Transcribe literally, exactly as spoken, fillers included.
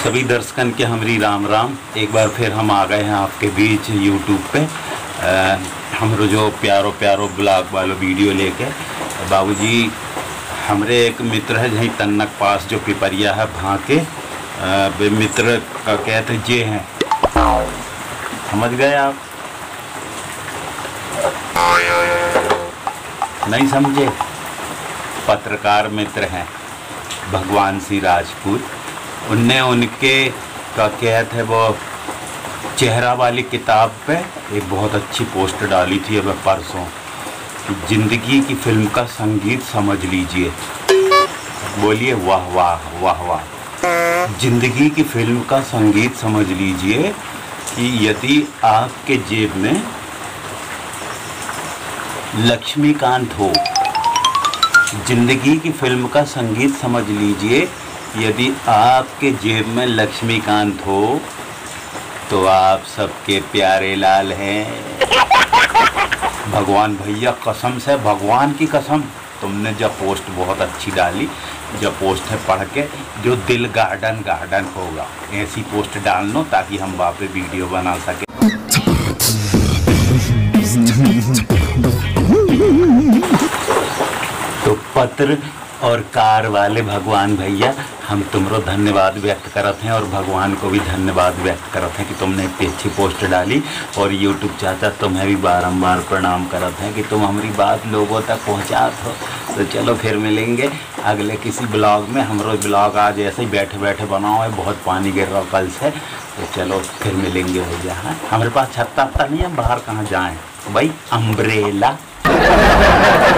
सभी दर्शकन के हमारी राम राम। एक बार फिर हम आ गए हैं आपके बीच यूट्यूब पे हमरो जो प्यारो प्यारो ब्लॉग वालो वीडियो लेके। बाबूजी हमरे एक मित्र है जहीं तन्नक पास जो पिपरिया है वहाँ के वे मित्र का कहते जे हैं, समझ गए आप? नहीं समझे? पत्रकार मित्र हैं भगवान सिंह राजपूत। उनने उनके का कहते है वो चेहरा वाली किताब पे एक बहुत अच्छी पोस्ट डाली थी अब परसों कि जिंदगी की फिल्म का संगीत समझ लीजिए। बोलिए वाह वाह वाह वाह। जिंदगी की फिल्म का संगीत समझ लीजिए कि यदि आपके जेब में लक्ष्मीकांत हो, जिंदगी की फिल्म का संगीत समझ लीजिए यदि आपके जेब में लक्ष्मीकांत हो तो आप सबके प्यारे लाल हैं। भगवान भैया कसम से, भगवान की कसम, तुमने जब पोस्ट बहुत अच्छी डाली, जब पोस्ट है पढ़ के जो दिल गार्डन गार्डन होगा, ऐसी पोस्ट डाल लो ताकि हम वहाँ पे वीडियो बना सके। तो पत्र और कार वाले भगवान भैया हम तुमरो धन्यवाद व्यक्त करते हैं और भगवान को भी धन्यवाद व्यक्त करते हैं कि तुमने इतनी अच्छी पोस्ट डाली। और यूट्यूब चाचा तुम्हें भी बारंबार प्रणाम करते हैं कि तुम हमारी बात लोगों तक पहुंचाते हो। तो चलो फिर मिलेंगे अगले किसी ब्लॉग में। हमारा ब्लॉग आज ऐसे ही बैठे बैठे बनाओ है, बहुत पानी गिर रहा कल से। तो चलो फिर मिलेंगे भैया। हाँ, हमारे पास छत्ता वत्ता नहीं है, बाहर कहाँ जाएँ भाई, अम्ब्रेला।